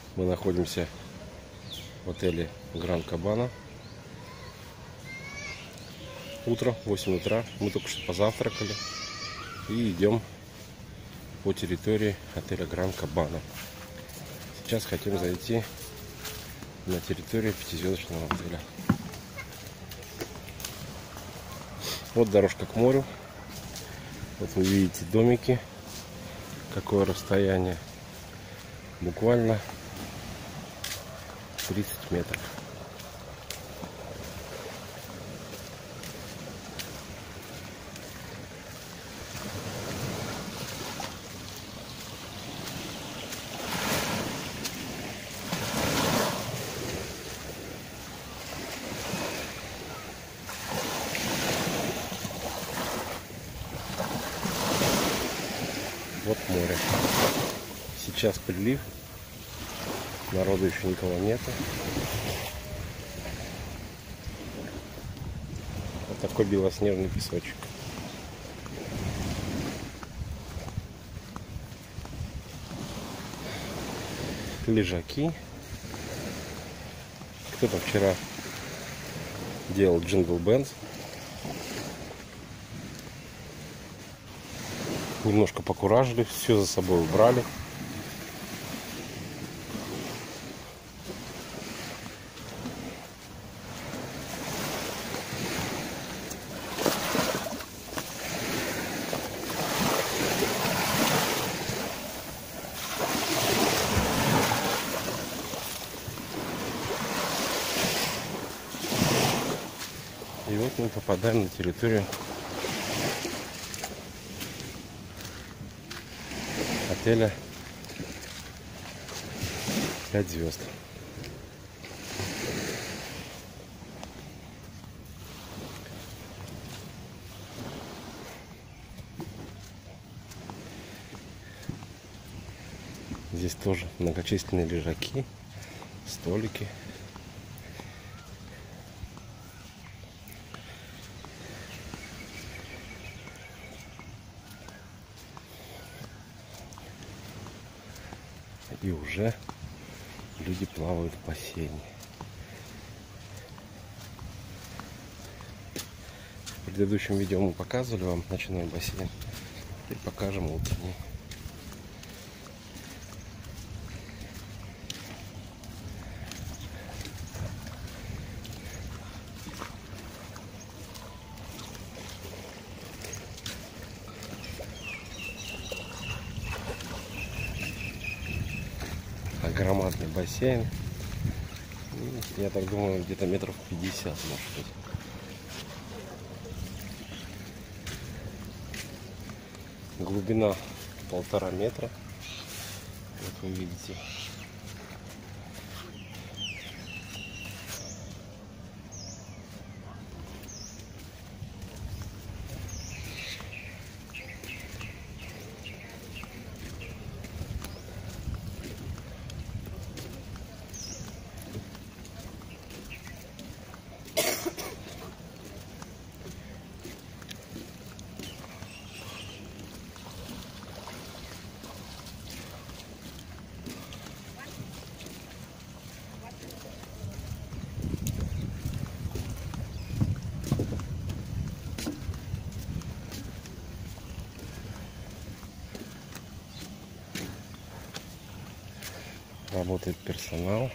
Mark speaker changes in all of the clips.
Speaker 1: Мы находимся в отеле Гранд Кабана. Утро, 8 утра. Мы только что позавтракали и идем по территории отеля Гранд Кабана. Сейчас хотим зайти на территорию 5-звездочного отеля. Вот дорожка к морю. Вот вы видите домики. Какое расстояние? Буквально 30 метров. Вот море. Сейчас прилив. Народу еще никого нету. Вот такой белоснежный песочек. Лежаки. Кто-то вчера делал джингл бенд. Немножко покуражили, все за собой убрали. И вот мы попадаем на территорию отеля 5 звезд. Здесь тоже многочисленные лежаки, столики. И уже люди плавают в бассейне. В предыдущем видео мы показывали вам ночной бассейн. Теперь покажем утренний. Громадный бассейн. Я так думаю, где-то метров 50, может быть. Глубина 1,5 метра. Вот вы видите. Работает персонал.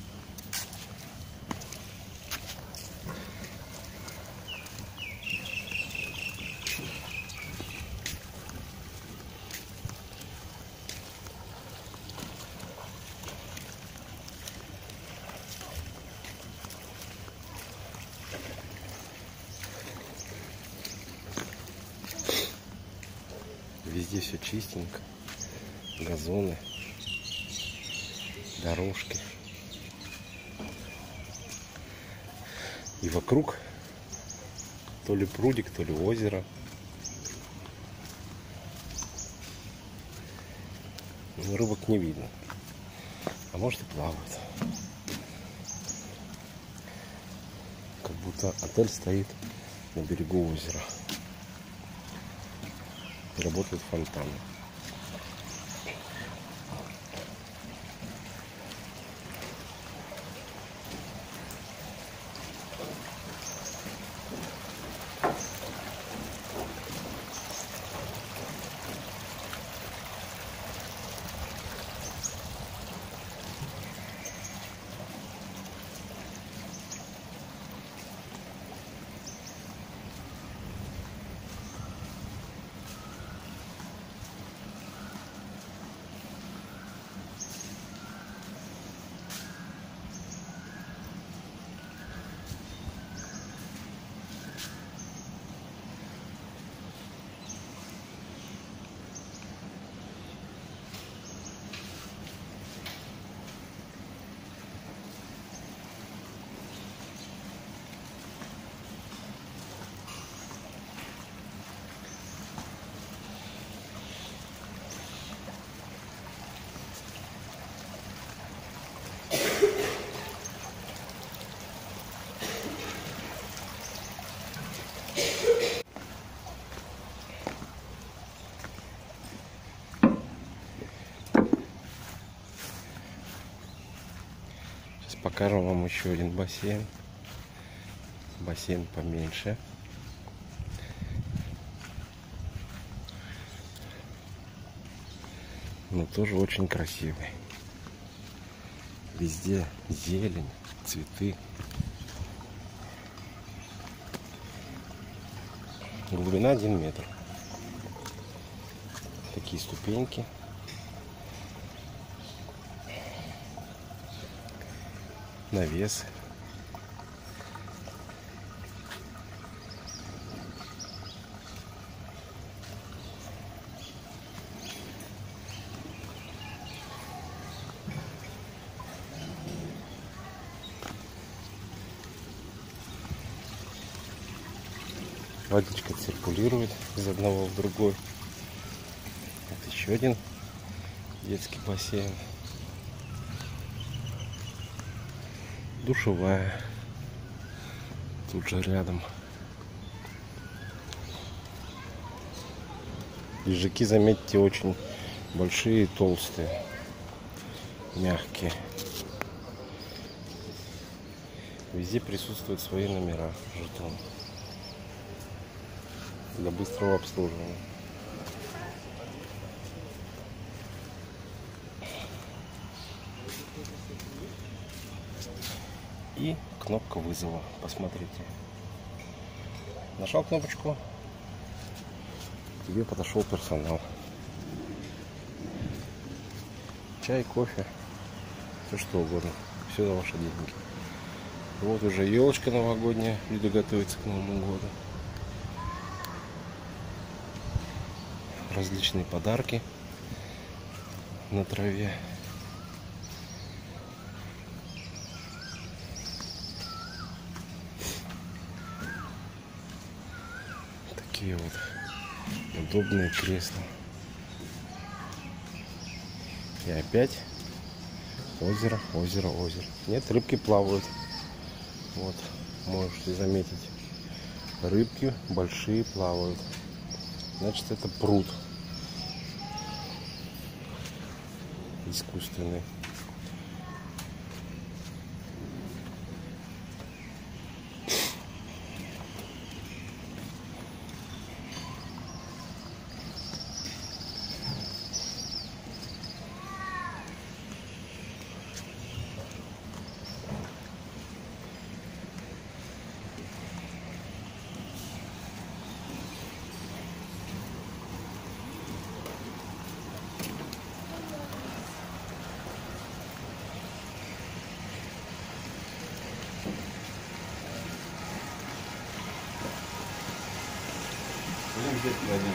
Speaker 1: Везде все чистенько. Газоны. Дорожки. И вокруг то ли прудик, то ли озеро. Но рыбок не видно. А может и плавают. Как будто отель стоит на берегу озера. И работают фонтаны. покажем вам еще один бассейн. Бассейн поменьше. Но тоже очень красивый. Везде зелень, цветы. Глубина 1 метр. Такие ступеньки. Навес. Водичка циркулирует из одного в другой. Вот еще один детский бассейн. Душевая. Тут же рядом. Лежаки, заметьте, очень большие и толстые. Мягкие. Везде присутствуют свои номера, жетоны. Для быстрого обслуживания. И кнопка вызова. Посмотрите. Нажал кнопочку. К тебе подошел персонал. Чай, кофе. Все что угодно. Все за ваши деньги. Вот уже елочка новогодняя. Люди готовятся к Новому году. Различные подарки на траве. Такие вот удобные кресла. И опять озеро, озеро, озеро. Нет, рыбки плавают. Вот, можете заметить. Рыбки большие плавают. Значит, это пруд искусственный. Один.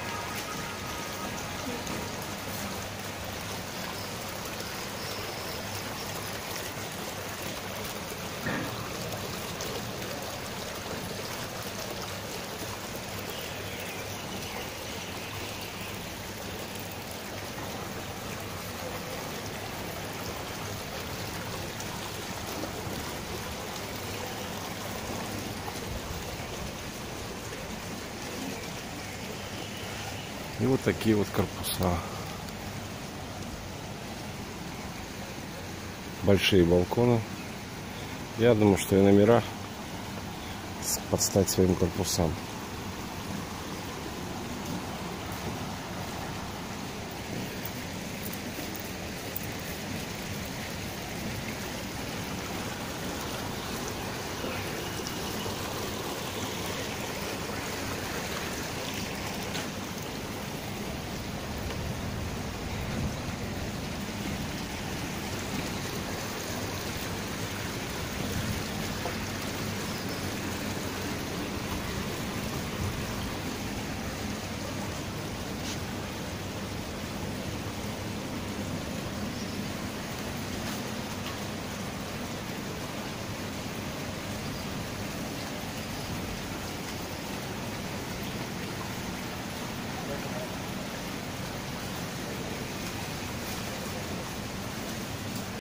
Speaker 1: И вот такие вот корпуса. Большие балконы. Я думаю, что и номера под стать своим корпусам.